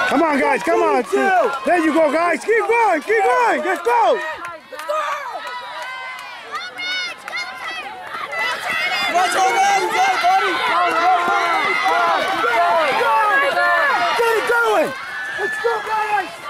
Come on, guys, come on. There you go, guys. Keep going, keep going. Let's go. Let's go, buddy. Get it going. Let's go, guys.